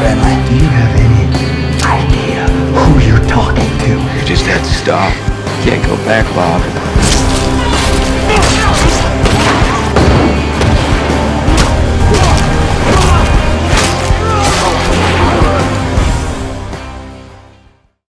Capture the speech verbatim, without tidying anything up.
friendly. Do you have any idea who you're talking to? You just have to stop. Can't go back, Bob.